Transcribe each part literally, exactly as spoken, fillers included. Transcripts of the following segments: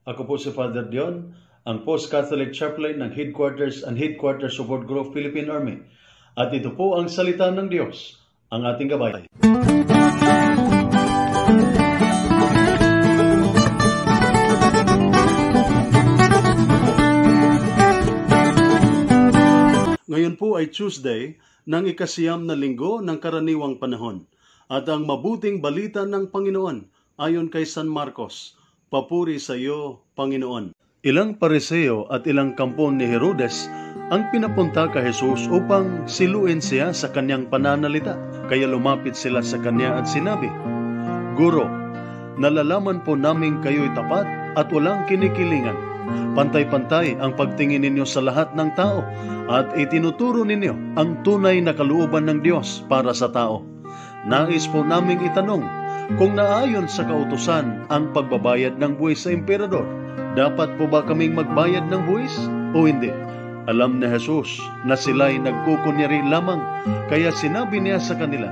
Ako po si Father Dion, ang Post-Catholic Chaplain ng Headquarters and Headquarters Support Group Philippine Army. At ito po ang salita ng Diyos, ang ating gabay. Ngayon po ay Tuesday ng ikasiyam na linggo ng karaniwang panahon at ang mabuting balita ng Panginoon ayon kay San Marcos. Papuri sa iyo, Panginoon. Ilang pariseo at ilang kampon ni Herodes ang pinapunta kay Jesus upang siluin siya sa kanyang pananalita. Kaya lumapit sila sa kanya at sinabi, Guro, nalalaman po namin kayo'y tapat at walang kinikilingan. Pantay-pantay ang pagtingin ninyo sa lahat ng tao at itinuturo ninyo ang tunay na kalooban ng Diyos para sa tao. Nais po naming itanong kung naayon sa kautusan ang pagbabayad ng buwis sa emperador. Dapat po ba kaming magbayad ng buwis o hindi? Alam ni Jesus na sila'y nagkukunyari lamang, kaya sinabi niya sa kanila,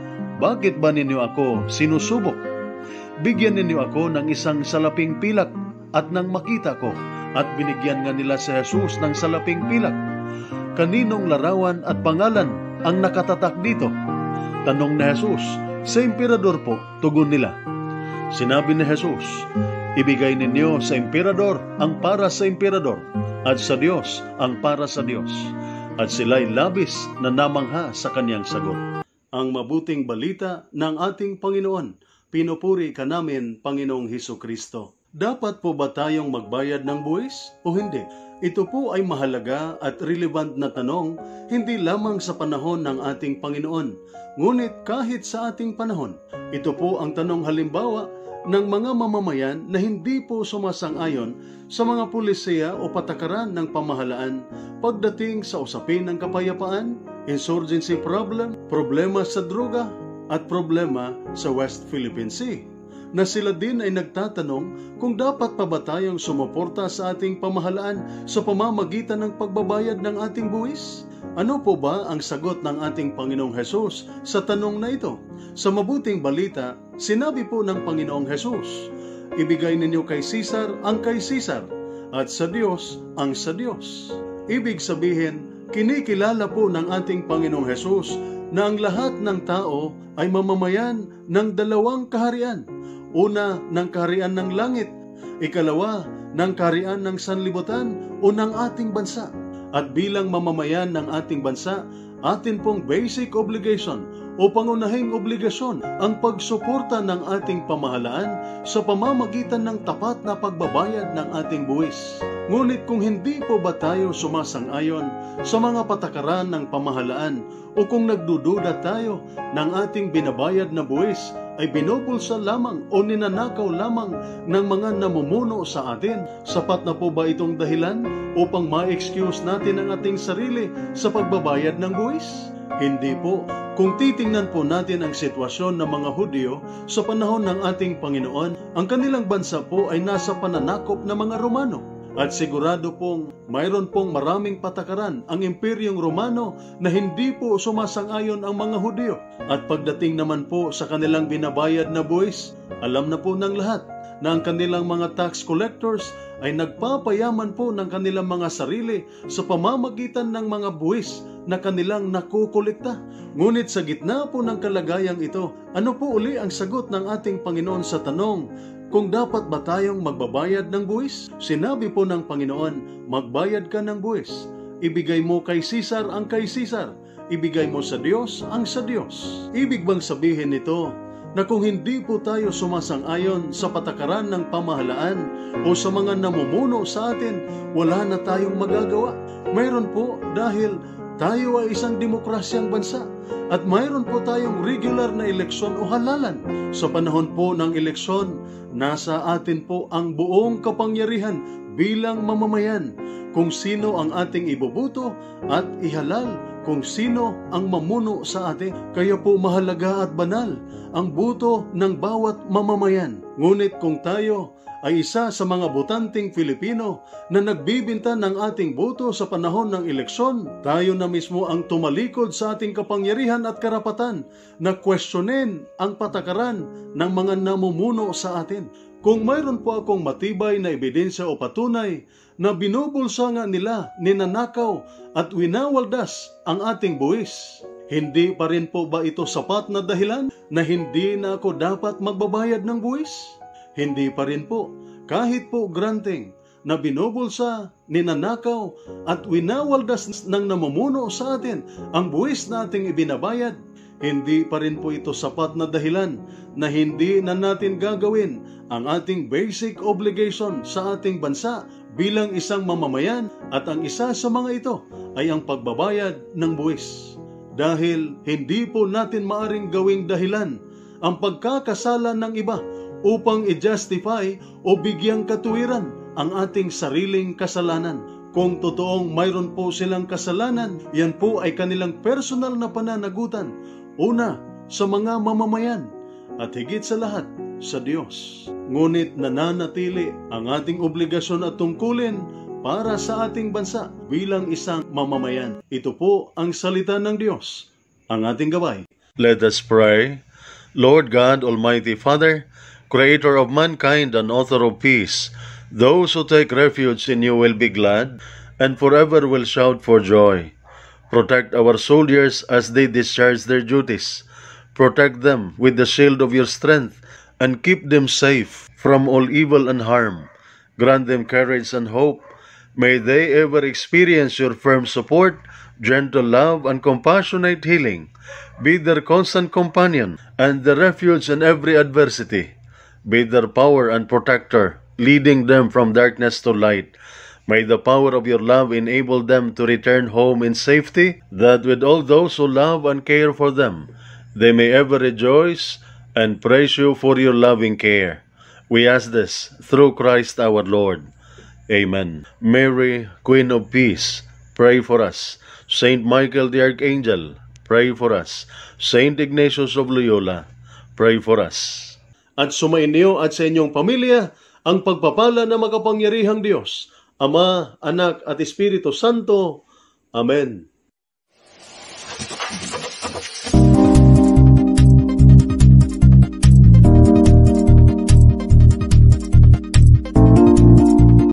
Bakit ba ninyo ako sinusubok? Bigyan ninyo ako ng isang salaping pilak. At nang makita ko, at binigyan nga nila si Jesus ng salaping pilak, kaninong larawan at pangalan ang nakatatak dito? Tanong ni Jesus, sa emperador po, tugon nila. Sinabi ni Jesus, ibigay ninyo sa emperador ang para sa emperador, at sa Diyos ang para sa Diyos. At sila'y labis na namangha sa kanyang sagot. Ang mabuting balita ng ating Panginoon, pinupuri ka namin, Panginoong Hesukristo. Dapat po ba tayong magbayad ng buwis o hindi? Ito po ay mahalaga at relevant na tanong, hindi lamang sa panahon ng ating Panginoon, ngunit kahit sa ating panahon. Ito po ang tanong halimbawa ng mga mamamayan na hindi po sumasang-ayon sa mga pulisiya o patakaran ng pamahalaan pagdating sa usapin ng kapayapaan, insurgency problem, problema sa droga, at problema sa West Philippine Sea. Na sila din ay nagtatanong kung dapat pa ba tayong sumuporta sa ating pamahalaan sa pamamagitan ng pagbabayad ng ating buwis? Ano po ba ang sagot ng ating Panginoong Hesus sa tanong na ito? Sa mabuting balita, sinabi po ng Panginoong Hesus, ibigay ninyo kay Caesar ang kay Caesar at sa Diyos ang sa Diyos. Ibig sabihin, kinikilala po ng ating Panginoong Hesus na ang lahat ng tao ay mamamayan ng dalawang kaharian. Una, ng kaharian ng langit. Ikalawa, ng kaharian ng sanlibutan o ng ating bansa. At bilang mamamayan ng ating bansa, atin pong basic obligation o pangunahing obligasyon ang pagsuporta ng ating pamahalaan sa pamamagitan ng tapat na pagbabayad ng ating buwis. Ngunit kung hindi po ba tayo sumasang-ayon sa mga patakaran ng pamahalaan o kung nagdududa tayo ng ating binabayad na buwis ay binubulsa lamang o ninanakaw lamang ng mga namumuno sa atin, sapat na po ba itong dahilan upang ma-excuse natin ang ating sarili sa pagbabayad ng buwis? Hindi po. Kung titingnan po natin ang sitwasyon ng mga Hudyo sa panahon ng ating Panginoon, ang kanilang bansa po ay nasa pananakop ng mga Romano. At sigurado pong mayroon pong maraming patakaran ang Imperyong Romano na hindi po sumasang-ayon ang mga Hudyo. At pagdating naman po sa kanilang binabayad na buwis, alam na po ng lahat na ang kanilang mga tax collectors ay nagpapayaman po ng kanilang mga sarili sa pamamagitan ng mga buwis na kanilang nakukolekta. Ngunit sa gitna po ng kalagayang ito, ano po uli ang sagot ng ating Panginoon sa tanong, kung dapat ba tayong magbabayad ng buwis? Sinabi po ng Panginoon, magbayad ka ng buwis. Ibigay mo kay Caesar ang kay Caesar. Ibigay mo sa Diyos ang sa Diyos. Ibig bang sabihin nito na kung hindi po tayo sumasang-ayon sa patakaran ng pamahalaan o sa mga namumuno sa atin, wala na tayong magagawa? Mayroon po dahil tayo ay isang demokrasyang bansa at mayroon po tayong regular na eleksyon o halalan. Sa panahon po ng eleksyon, nasa atin po ang buong kapangyarihan bilang mamamayan kung sino ang ating iboboto at ihalal kung sino ang mamuno sa atin. Kaya po mahalaga at banal ang boto ng bawat mamamayan. Ngunit kung tayo ay isa sa mga botanteng Filipino na nagbibinta ng ating boto sa panahon ng eleksyon, tayo na mismo ang tumalikod sa ating kapangyarihan at karapatan na questionin ang patakaran ng mga namumuno sa atin. Kung mayroon po akong matibay na ebidensya o patunay na binubulsa nga nila, ninanakaw at winawaldas ang ating buwis, hindi pa rin po ba ito sapat na dahilan na hindi na ako dapat magbabayad ng buwis? Hindi pa rin po, kahit po granting na binubulsa, ninanakaw at winawaldas ng namumuno sa atin ang buwis na ating ibinabayad, hindi pa rin po ito sapat na dahilan na hindi na natin gagawin ang ating basic obligation sa ating bansa bilang isang mamamayan, at ang isa sa mga ito ay ang pagbabayad ng buwis. Dahil hindi po natin maaring gawing dahilan ang pagkakasala ng iba upang i-justify o bigyang katuwiran ang ating sariling kasalanan. Kung totoong mayroon po silang kasalanan, yan po ay kanilang personal na pananagutan. Una, sa mga mamamayan, at higit sa lahat, sa Diyos. Ngunit nananatili ang ating obligasyon at tungkulin para sa ating bansa bilang isang mamamayan. Ito po ang salita ng Diyos, ang ating gabay. Let us pray. Lord God, Almighty Father, Creator of mankind and author of peace, those who take refuge in you will be glad and forever will shout for joy. Protect our soldiers as they discharge their duties. Protect them with the shield of your strength and keep them safe from all evil and harm. Grant them courage and hope. May they ever experience your firm support, gentle love, and compassionate healing. Be their constant companion and the refuge in every adversity. Be their power and protector, leading them from darkness to light. May the power of your love enable them to return home in safety, that with all those who love and care for them, they may ever rejoice and praise you for your loving care. We ask this through Christ our Lord. Amen. Mary, Queen of Peace, pray for us. Saint Michael the Archangel, pray for us. Saint Ignatius of Loyola, pray for us. At sumainyo at sa inyong pamilya ang pagpapala ng makapangyarihang Diyos, Ama, Anak at Espiritu Santo. Amen.